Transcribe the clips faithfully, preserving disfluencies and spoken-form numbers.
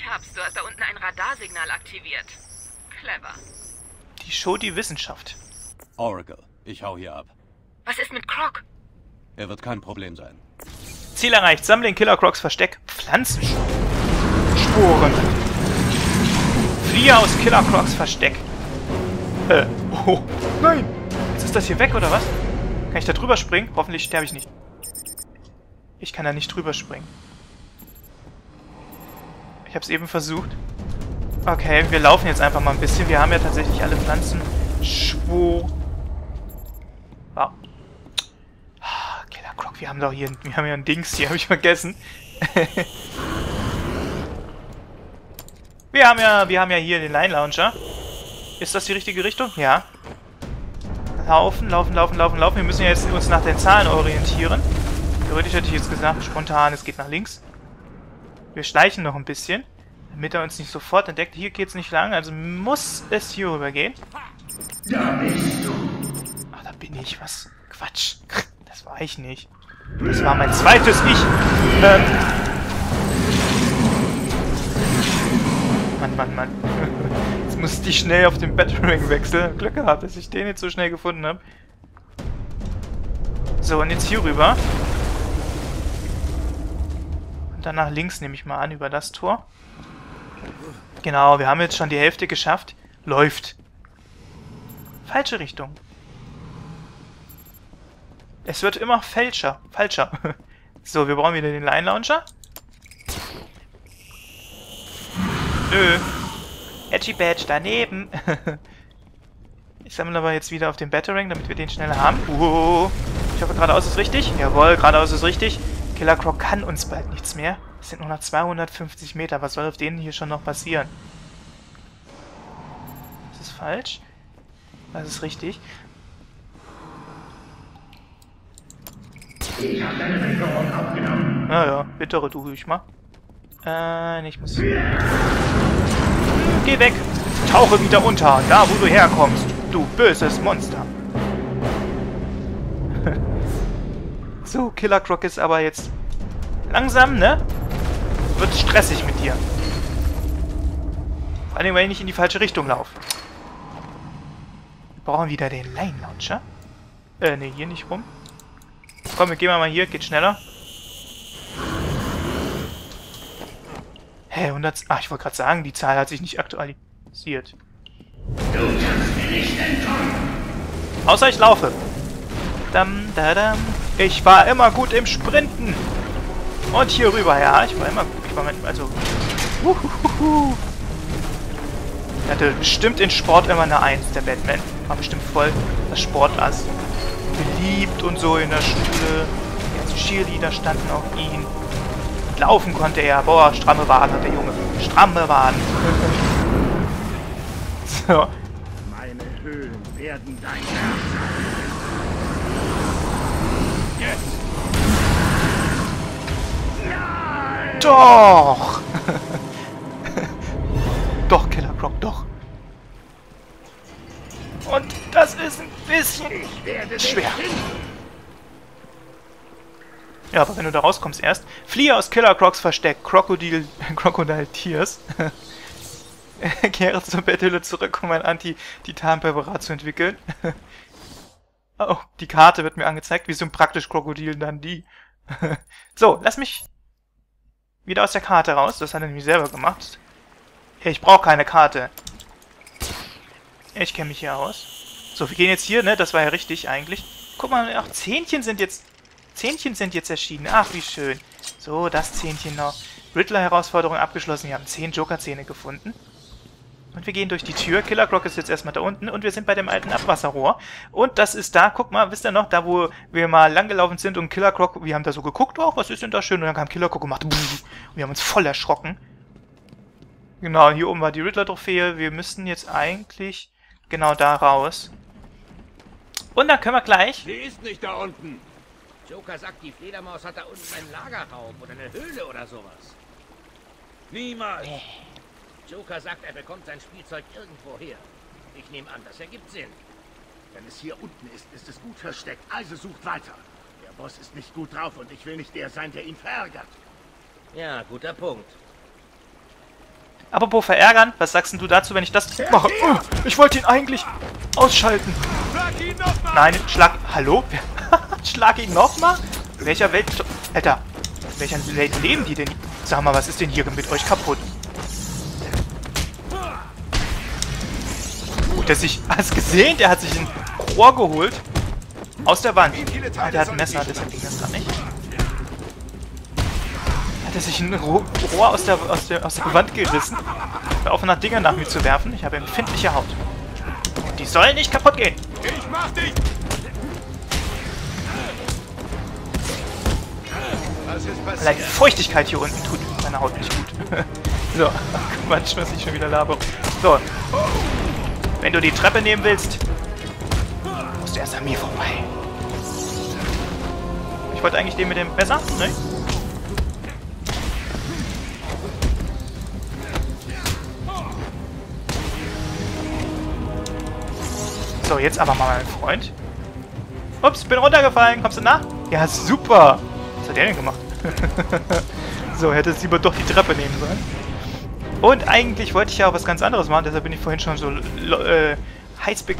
hab's. Du hast da unten ein Radarsignal aktiviert. Clever. Die Show, die Wissenschaft. Oracle, ich hau hier ab. Was ist mit Croc? Er wird kein Problem sein. Ziel erreicht. Sammle in Killer Crocs Versteck Pflanzensporen. Fliehe aus Killer Crocs Versteck. Äh, oh, nein. Jetzt ist das hier weg, oder was? Kann ich da drüber springen? Hoffentlich sterbe ich nicht. Ich kann da nicht drüber springen. Ich habe es eben versucht. Okay, wir laufen jetzt einfach mal ein bisschen. Wir haben ja tatsächlich alle Pflanzen. Schwo. Wow. Killer Croc, wir haben doch hier, wir haben ja ein Dings hier, habe ich vergessen. wir haben ja, wir haben ja hier den Line Launcher. Ist das die richtige Richtung? Ja. Laufen, laufen, laufen, laufen, laufen. Wir müssen ja jetzt uns nach den Zahlen orientieren. Theoretisch hätte ich jetzt gesagt, spontan, es geht nach links. Wir schleichen noch ein bisschen, damit er uns nicht sofort entdeckt. Hier geht es nicht lang, also muss es hier rüber gehen. Da bist du. Ach, da bin ich. Was? Quatsch. Das war ich nicht. Das war mein zweites Ich. Ähm. Mann, Mann, Mann. Jetzt musste ich schnell auf den Battering wechseln. Glück gehabt, dass ich den jetzt so schnell gefunden habe. So, und jetzt hier rüber. Und dann nach links nehme ich mal an, über das Tor. Genau, wir haben jetzt schon die Hälfte geschafft. Läuft. Falsche Richtung. Es wird immer falscher. Falscher. So, wir brauchen wieder den Line Launcher. Nö. Edgy Badge daneben. Ich sammle aber jetzt wieder auf den Battering, damit wir den schneller haben. Uh, ich hoffe, geradeaus ist richtig. Jawohl, geradeaus ist richtig. Killer Croc kann uns bald nichts mehr. Es sind nur noch zweihundertfünfzig Meter. Was soll auf denen hier schon noch passieren? Das ist falsch. Das ist richtig. Ich habe deine Sicherung abgenommen. Naja, bittere du ruhig mal. Äh, ich muss... Geh weg! Tauche wieder unter, da wo du herkommst, du böses Monster. So, Killer Croc ist aber jetzt langsam, ne? Wird stressig mit dir. Vor allem, weil ich nicht in die falsche Richtung laufe. Wir brauchen wieder den Line Launcher. Äh, ne, hier nicht rum. Komm, wir gehen mal hier, geht schneller. Hä, hundert... Ach, ich wollte gerade sagen, die Zahl hat sich nicht aktualisiert. Du kannst mir nicht entkommen. Außer ich laufe. Dam, da, dam. Ich war immer gut im Sprinten. Und hier rüber, ja. Ich war immer gut. Ich war manchmal, also... Uhuhuhu. Er hatte bestimmt in Sport immer eine Eins, der Batman. War bestimmt voll das Sportass. Beliebt und so in der Schule. Die ganzen Cheerleader standen auf ihn. Laufen konnte er. Boah, stramme Waden hat der Junge. Stramme Waden. So. Meine Höhlen werden dein Herz sein. Jetzt. Nein! Doch! Doch, Killer Croc, doch. Und das ist ein bisschen Ich werde dich schwer. finden. Ja, aber wenn du da rauskommst erst. Fliehe aus Killer Crocs Versteck. Crocodile, Crocodile Tears. Kehre zur Betthülle zurück, um ein Anti-Titan-Präparat zu entwickeln. Oh, die Karte wird mir angezeigt. Wie sind praktisch Krokodilen dann die? So, lass mich wieder aus der Karte raus. Das hat er nämlich selber gemacht. Ich brauche keine Karte. Ich kenne mich hier aus. So, wir gehen jetzt hier, ne? Das war ja richtig eigentlich. Guck mal, auch Zähnchen sind jetzt... Zähnchen sind jetzt erschienen. Ach, wie schön. So, das Zähnchen noch. Riddler-Herausforderung abgeschlossen. Wir haben zehn Joker-Zähne gefunden. Und wir gehen durch die Tür. Killer Croc ist jetzt erstmal da unten. Und wir sind bei dem alten Abwasserrohr. Und das ist da, guck mal, wisst ihr noch, da wo wir mal langgelaufen sind und Killer Croc, wir haben da so geguckt, oh, was ist denn da schön? Und dann kam Killer Croc und machte... Und wir haben uns voll erschrocken. Genau, hier oben war die Riddler-Trophäe. Wir müssten jetzt eigentlich genau da raus. Und dann können wir gleich... Sie ist nicht da unten. Joker sagt, die Fledermaus hat da unten einen Lagerraum oder eine Höhle oder sowas. Niemals. Joker sagt, er bekommt sein Spielzeug irgendwo her. Ich nehme an, das ergibt Sinn. Wenn es hier unten ist, ist es gut versteckt. Also sucht weiter. Der Boss ist nicht gut drauf und ich will nicht der sein, der ihn verärgert. Ja, guter Punkt. Apropos verärgern, was sagst denn du dazu, wenn ich das mache? Oh, ich wollte ihn eigentlich ausschalten. Nein, schlag... Hallo? Schlag ihn nochmal? In welcher Welt... Alter, in welcher Welt leben die denn? Sag mal, was ist denn hier mit euch kaputt? Gut, dass ich... Hast du gesehen? Der hat sich ein Rohr geholt. Aus der Wand. Ah, der hat ein Messer, deshalb ging das gerade nicht. Hat er sich ein Rohr aus der, aus der, aus der Wand gerissen? Hör auf, nach Dinger nach mir zu werfen. Ich habe empfindliche Haut. Und die sollen nicht kaputt gehen. Ich mach dich! Was ist passiert? Allein Feuchtigkeit hier unten tut meiner Haut nicht gut. So, Quatsch, was ich schon wieder labere. So. Wenn du die Treppe nehmen willst, musst du erst an mir vorbei. Ich wollte eigentlich den mit dem Messer, ne? So, jetzt aber mal, mein Freund. Ups, bin runtergefallen. Kommst du nach? Ja, super. Was hat der denn gemacht? So, hätte es lieber doch die Treppe nehmen sollen. Und eigentlich wollte ich ja auch was ganz anderes machen, deshalb bin ich vorhin schon so äh, Highspeed.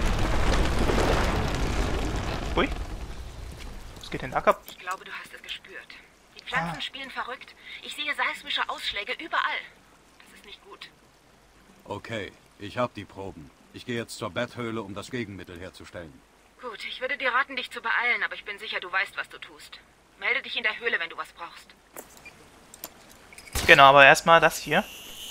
Ui. Was geht denn da ab? Ich glaube, du hast es gespürt. Die Pflanzen Ah. spielen verrückt. Ich sehe seismische Ausschläge überall. Das ist nicht gut. Okay, ich habe die Proben. Ich gehe jetzt zur Betthöhle, um das Gegenmittel herzustellen. Gut, ich würde dir raten, dich zu beeilen, aber ich bin sicher, du weißt, was du tust. Melde dich in der Höhle, wenn du was brauchst. Genau, aber erstmal das hier.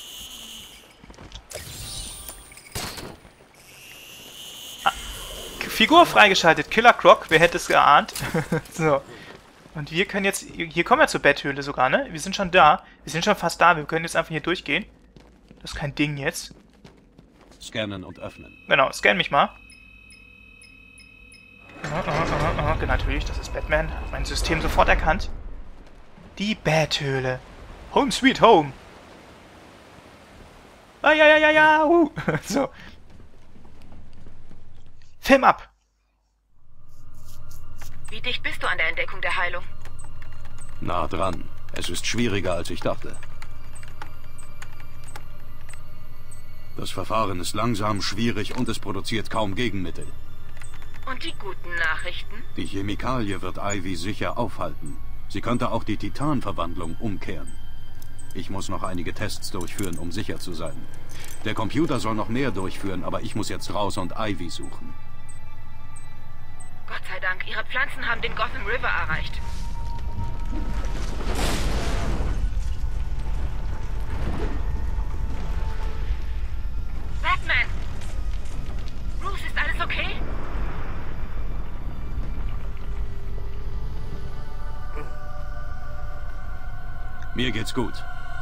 Ah, Figur freigeschaltet. Killer Croc, wer hätte es geahnt? So. Und wir können jetzt... Hier kommen wir zur Betthöhle sogar, ne? Wir sind schon da. Wir sind schon fast da. Wir können jetzt einfach hier durchgehen. Das ist kein Ding jetzt. Scannen und öffnen. Genau, scan mich mal. Aha, aha, aha, aha. Natürlich, das ist Batman. Hat mein System sofort erkannt. Die Betthöhle. Home sweet home. Ah, ja, ja, ja, ja. Uh. So. Film ab. Wie dicht bist du an der Entdeckung der Heilung? Nah dran. Es ist schwieriger, als ich dachte. Das Verfahren ist langsam, schwierig und es produziert kaum Gegenmittel. Und die guten Nachrichten? Die Chemikalie wird Ivy sicher aufhalten. Sie könnte auch die Titanverwandlung umkehren. Ich muss noch einige Tests durchführen, um sicher zu sein. Der Computer soll noch mehr durchführen, aber ich muss jetzt raus und Ivy suchen. Gott sei Dank, ihre Pflanzen haben den Gotham River erreicht. Batman! Bruce, ist alles okay? Mir geht's gut.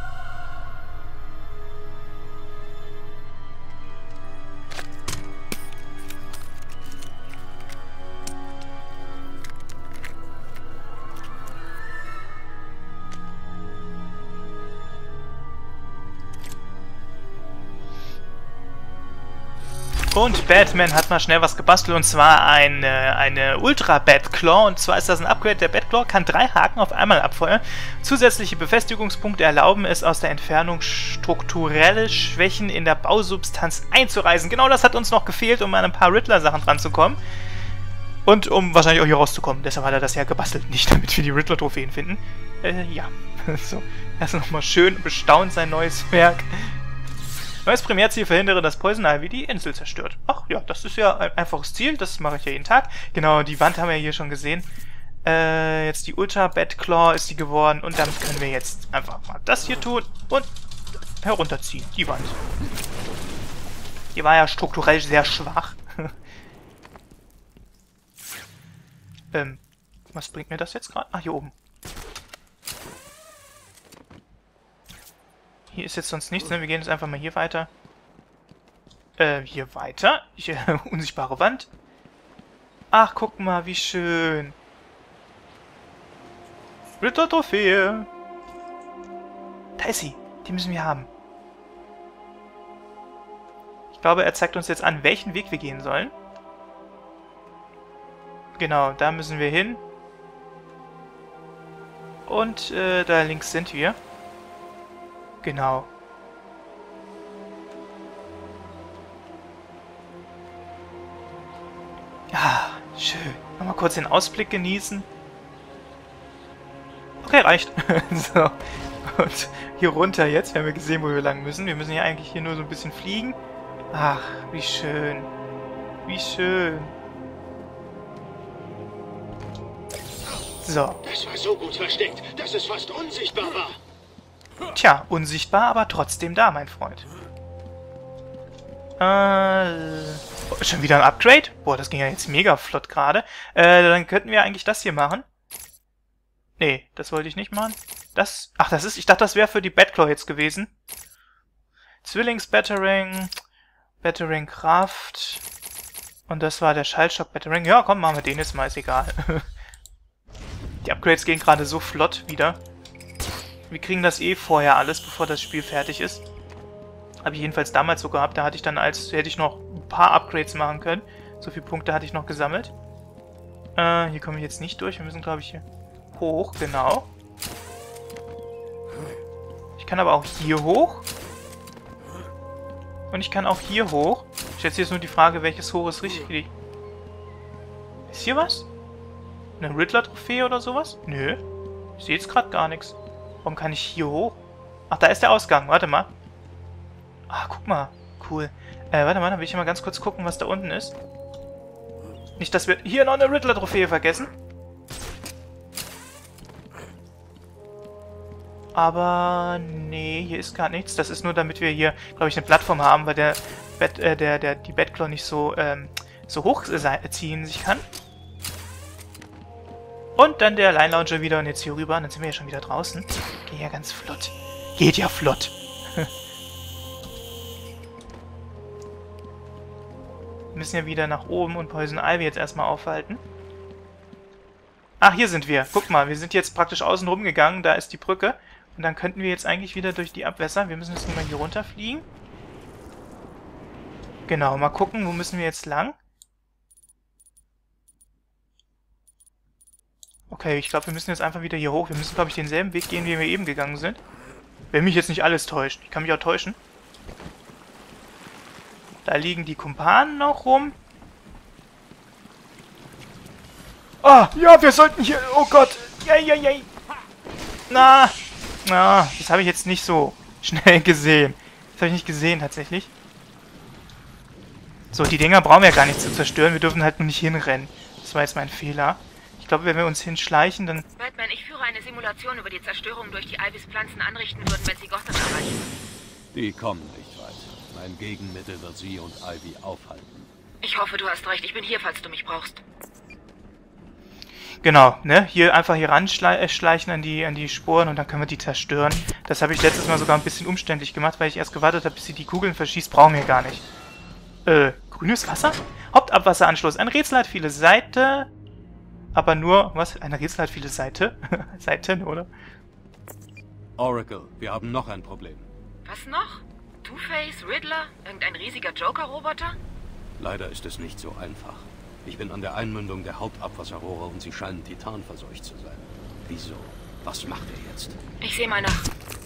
Und Batman hat mal schnell was gebastelt, und zwar eine, eine Ultra-Batclaw. Und zwar ist das ein Upgrade der Batclaw, kann drei Haken auf einmal abfeuern. Zusätzliche Befestigungspunkte erlauben es, aus der Entfernung strukturelle Schwächen in der Bausubstanz einzureißen. Genau das hat uns noch gefehlt, um an ein paar Riddler-Sachen dran zu kommen. Und um wahrscheinlich auch hier rauszukommen. Deshalb hat er das ja gebastelt, nicht damit wir die Riddler-Trophäen finden. Äh, ja. So, erst nochmal schön bestaunt sein neues Werk. Neues Primärziel: verhindere, dass Poison Ivy die Insel zerstört. Ach ja, das ist ja ein einfaches Ziel, das mache ich ja jeden Tag. Genau, die Wand haben wir hier schon gesehen. Äh, jetzt die Ultra Batclaw ist die geworden, und damit können wir jetzt einfach mal das hier tun und herunterziehen, die Wand. Die war ja strukturell sehr schwach. ähm, was bringt mir das jetzt gerade? Ah, hier oben. Hier ist jetzt sonst nichts, ne? Wir gehen jetzt einfach mal hier weiter. Äh, hier weiter. Hier, unsichtbare Wand. Ach, guck mal, wie schön. Ritter-Trophäe. Da ist sie. Die müssen wir haben. Ich glaube, er zeigt uns jetzt an, welchen Weg wir gehen sollen. Genau, da müssen wir hin. Und äh, da links sind wir. Genau. Schön. Nochmal kurz den Ausblick genießen. Okay, reicht. So. Und hier runter jetzt. Wir haben ja gesehen, wo wir lang müssen. Wir müssen ja eigentlich hier nur so ein bisschen fliegen. Ach, wie schön. Wie schön. So. Das war so gut versteckt, dass es fast unsichtbar war. Tja, unsichtbar, aber trotzdem da, mein Freund. Äh, schon wieder ein Upgrade? Boah, das ging ja jetzt mega flott gerade. Äh, dann könnten wir eigentlich das hier machen. Nee, das wollte ich nicht machen. Das, ach, das ist, ich dachte, das wäre für die Batclaw jetzt gewesen. Zwillings-Battering, Battering-Kraft. Und das war der Schallschock-Battering. Ja, komm, machen wir den jetzt mal, ist egal. Die Upgrades gehen gerade so flott wieder. Wir kriegen das eh vorher alles, bevor das Spiel fertig ist. Habe ich jedenfalls damals so gehabt. Da hatte ich dann als, hätte ich noch ein paar Upgrades machen können. So viele Punkte hatte ich noch gesammelt. Äh, hier kommen wir jetzt nicht durch. Wir müssen, glaube ich, hier hoch, genau. Ich kann aber auch hier hoch. Und ich kann auch hier hoch. Ich jetzt hier ist nur die Frage, welches hoch ist richtig. Ist hier was? Eine Riddler-Trophäe oder sowas? Nö. Ich sehe jetzt gerade gar nichts. Warum kann ich hier hoch? Ach, da ist der Ausgang. Warte mal. Ah, guck mal. Cool. Äh, warte mal, dann will ich mal ganz kurz gucken, was da unten ist. Nicht, dass wir hier noch eine Riddler-Trophäe vergessen. Aber nee, hier ist gar nichts. Das ist nur, damit wir hier, glaube ich, eine Plattform haben, weil der, Bat, äh, der, der die Batclaw nicht so, ähm, so hoch ziehen sich kann. Und dann der Line Launcher wieder und jetzt hier rüber. Und dann sind wir ja schon wieder draußen. Geht ja ganz flott. Geht ja flott. Wir müssen ja wieder nach oben und Poison Ivy jetzt erstmal aufhalten. Ach, hier sind wir. Guck mal, wir sind jetzt praktisch außen rum gegangen. Da ist die Brücke. Und dann könnten wir jetzt eigentlich wieder durch die Abwässer. Wir müssen jetzt nur mal hier runterfliegen. Genau, mal gucken, wo müssen wir jetzt lang. Okay, ich glaube, wir müssen jetzt einfach wieder hier hoch. Wir müssen, glaube ich, denselben Weg gehen, wie wir eben gegangen sind. Wenn mich jetzt nicht alles täuscht. Ich kann mich auch täuschen. Da liegen die Kumpanen noch rum. Ah, ja, wir sollten hier... Oh Gott. Yay, yay, yay. Na, na, das habe ich jetzt nicht so schnell gesehen. Das habe ich nicht gesehen, tatsächlich. So, die Dinger brauchen wir ja gar nicht zu zerstören. Wir dürfen halt nur nicht hinrennen. Das war jetzt mein Fehler. Ich glaube, wenn wir uns hinschleichen, dann... Batman, ich führe eine Simulation über die Zerstörung durch die Ivys Pflanzen anrichten würden, wenn sie Gotham erreichen. Die kommen nicht weit. Mein Gegenmittel wird sie und Ivy aufhalten. Ich hoffe, du hast recht. Ich bin hier, falls du mich brauchst. Genau, ne? Hier einfach hier ranschleichen an die, an die Sporen und dann können wir die zerstören. Das habe ich letztes Mal sogar ein bisschen umständlich gemacht, weil ich erst gewartet habe, bis sie die Kugeln verschießt. Brauchen wir gar nicht. Äh, grünes Wasser? Hauptabwasseranschluss. Ein Rätsel hat viele Seiten, aber nur... Was? Ein Rätsel hat viele Seiten? Seiten, oder? Oracle, wir haben noch ein Problem. Was noch? Two-Face, Riddler, irgendein riesiger Joker-Roboter? Leider ist es nicht so einfach. Ich bin an der Einmündung der Hauptabwasserrohre und sie scheinen titanverseucht zu sein. Wieso? Was macht er jetzt? Ich sehe mal nach.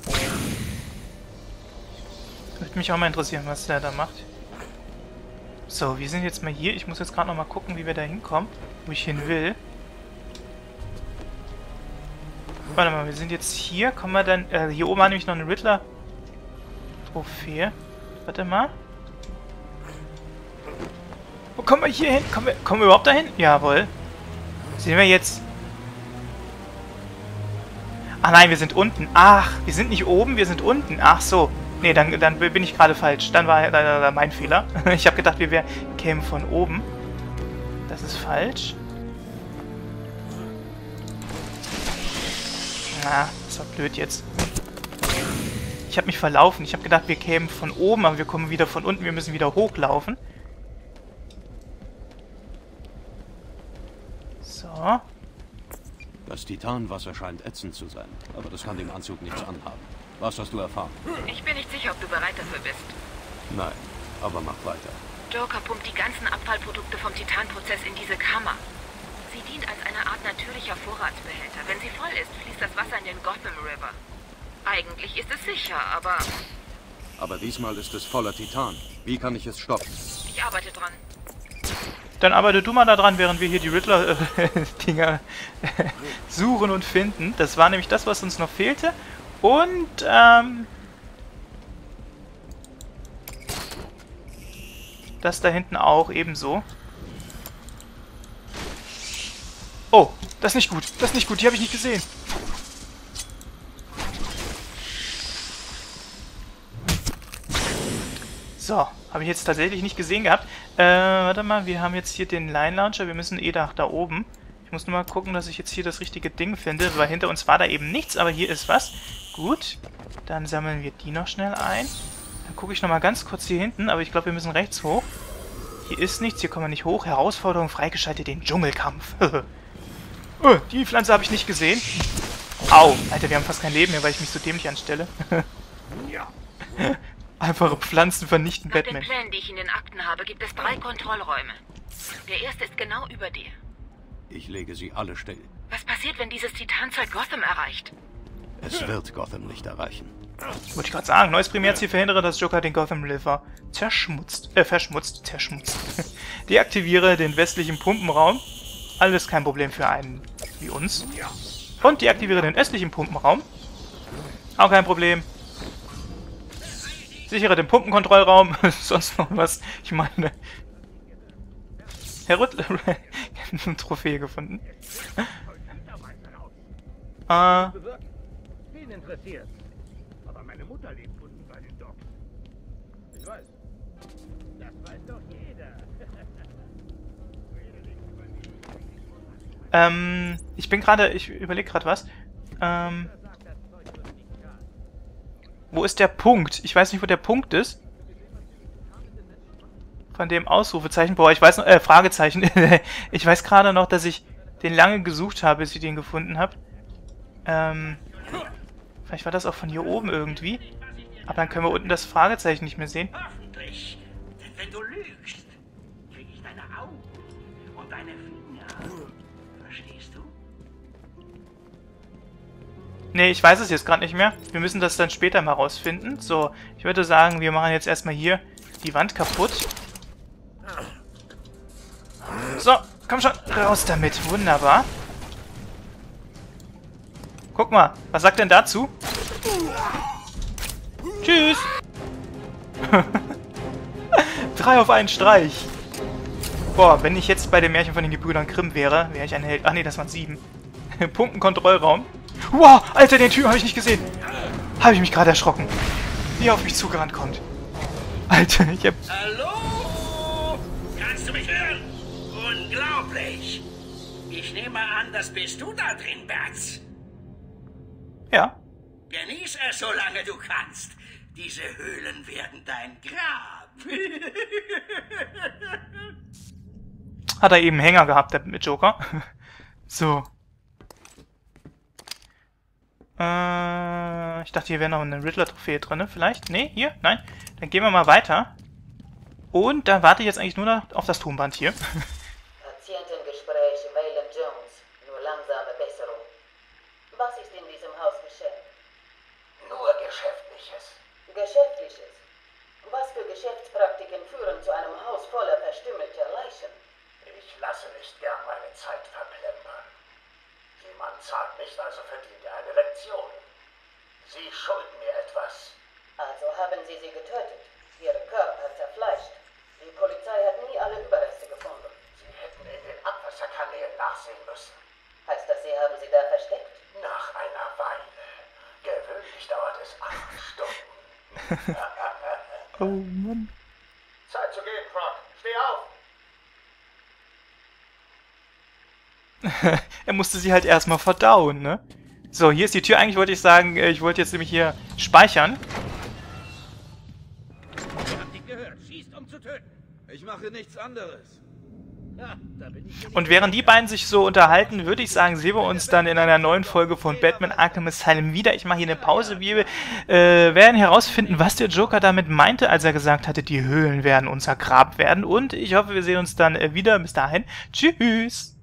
Würde mich auch mal interessieren, was der da macht. So, wir sind jetzt mal hier. Ich muss jetzt gerade noch mal gucken, wie wir da hinkommen. Wo ich hin will. Warte mal, wir sind jetzt hier. Kommen wir dann... Äh, hier oben war nämlich noch eine Riddler-Trophäe. Warte mal. Wo kommen wir hier hin? Kommen wir, kommen wir überhaupt dahin? Jawohl. Sehen wir jetzt... Ach nein, wir sind unten. Ach, wir sind nicht oben, wir sind unten. Ach so. Nee, dann, dann bin ich gerade falsch. Dann war leider mein Fehler. Ich habe gedacht, wir wär, kämen von oben. Das ist falsch. Na, das war blöd jetzt. Ich habe mich verlaufen. Ich habe gedacht, wir kämen von oben, aber wir kommen wieder von unten. Wir müssen wieder hochlaufen. So. Das Titanwasser scheint ätzend zu sein, aber das kann dem Anzug nichts anhaben. Was hast du erfahren? Ich bin nicht sicher, ob du bereit dafür bist. Nein, aber mach weiter. Joker pumpt die ganzen Abfallprodukte vom Titanprozess in diese Kammer. Sie dient als eine Art natürlicher Vorratsbehälter. Wenn sie voll ist, fließt das Wasser in den Gotham River. Eigentlich ist es sicher, aber... Aber diesmal ist es voller Titan. Wie kann ich es stoppen? Ich arbeite dran. Dann arbeite du mal da dran, während wir hier die Riddler-Dinger äh, suchen und finden. Das war nämlich das, was uns noch fehlte. Und, ähm... das da hinten auch ebenso. Oh, das ist nicht gut. Das ist nicht gut. Die habe ich nicht gesehen. So, habe ich jetzt tatsächlich nicht gesehen gehabt. Äh, warte mal, wir haben jetzt hier den Line Launcher. Wir müssen eh nach da oben. Ich muss nur mal gucken, dass ich jetzt hier das richtige Ding finde, weil hinter uns war da eben nichts, aber hier ist was. Gut, dann sammeln wir die noch schnell ein. Dann gucke ich noch mal ganz kurz hier hinten, aber ich glaube, wir müssen rechts hoch. Hier ist nichts, hier kommen wir nicht hoch. Herausforderung freigeschaltet, den Dschungelkampf. Oh, die Pflanze habe ich nicht gesehen. Au, Alter, wir haben fast kein Leben mehr, weil ich mich so dämlich anstelle. Einfache Pflanzen vernichten Nach Batman. den Plänen, die ich in den Akten habe, gibt es drei Kontrollräume. Der erste ist genau über dir. Ich lege sie alle still. Was passiert, wenn dieses Titanzeug Gotham erreicht? Es wird Gotham nicht erreichen. Wollte ich gerade sagen, neues Primärziel verhindere, dass Joker den Gotham River zerschmutzt. Äh, verschmutzt, zerschmutzt. Deaktiviere den westlichen Pumpenraum. Alles kein Problem für einen wie uns. Und deaktiviere den östlichen Pumpenraum. Auch kein Problem. Sichere den Pumpenkontrollraum. Sonst noch was? Ich meine... Herr Rüttler... Ich habe eine Trophäe gefunden. Äh... Wen interessiert? Aber meine Mutter lebt unten bei den Docks. Ich weiß. Das weiß doch jeder. Ähm, ich bin gerade, ich überlege gerade was. Ähm, wo ist der Punkt? Ich weiß nicht, wo der Punkt ist. Von dem Ausrufezeichen. Boah, ich weiß noch, äh, Fragezeichen. Ich weiß gerade noch, dass ich den lange gesucht habe, bis ich den gefunden habe. Ähm, vielleicht war das auch von hier oben irgendwie. Aber dann können wir unten das Fragezeichen nicht mehr sehen. Hoffentlich. Denn wenn du lügst, krieg ich deine Augen und deine Finger. Verstehst du? Nee, ich weiß es jetzt gerade nicht mehr. Wir müssen das dann später mal rausfinden. So, ich würde sagen, wir machen jetzt erstmal hier die Wand kaputt. So, komm schon, raus damit. Wunderbar. Guck mal, was sagt denn dazu? Tschüss. Drei auf einen Streich. Boah, wenn ich jetzt bei dem Märchen von den Gebrüdern Grimm wäre, wäre ich ein Held. Ach nee, das waren sieben. Pumpenkontrollraum. Wow, Alter, den Typen habe ich nicht gesehen. Habe ich mich gerade erschrocken. Wie er auf mich zugerannt kommt. Alter, ich hab... Hallo? Kannst du mich hören? Unglaublich. Ich nehme an, das bist du da drin, Bats. Ja. Genieß es, solange du kannst. Diese Höhlen werden dein Grab. Hat er eben einen Hänger gehabt, der mit Joker. So. Äh, ich dachte, hier wäre noch eine Riddler-Trophäe drin, vielleicht? Nee, hier? Nein? Dann gehen wir mal weiter. Und dann warte ich jetzt eigentlich nur noch auf das Tonband hier. Patientengespräch Waylon Jones. Nur langsame Besserung. Was ist in diesem Haus geschehen? Nur Geschäftliches. Geschäftliches? Was für Geschäftspraktiken führen zu einem Haus voller verstümmelter Leichen? Ich lasse nicht gern meine Zeit verplempern. Jemand zahlt nicht, also verdient er eine Lektion. Sie schulden mir etwas. Also haben Sie sie getötet, Ihre Körper zerfleischt. Die Polizei hat nie alle Überreste gefunden. Sie hätten in den Abwasserkanälen nachsehen müssen. Heißt das, Sie haben sie da versteckt? Nach einer Weile. Gewöhnlich dauert es acht Stunden. Oh Mann. Zeit zu gehen, Croc. Steh auf! Er musste sie halt erstmal verdauen, ne? So, hier ist die Tür. Eigentlich wollte ich sagen, ich wollte jetzt nämlich hier speichern. Ich hab dich gehört. Schießt, um zu töten. Ich mache nichts anderes. Ja, da bin ich Und während die beiden sich so unterhalten, würde ich sagen, sehen wir uns dann in einer neuen Folge von Batman Arkham Asylum wieder. Ich mache hier eine Pause. Wir äh, werden herausfinden, was der Joker damit meinte, als er gesagt hatte, die Höhlen werden unser Grab werden. Und ich hoffe, wir sehen uns dann äh, wieder. Bis dahin. Tschüss.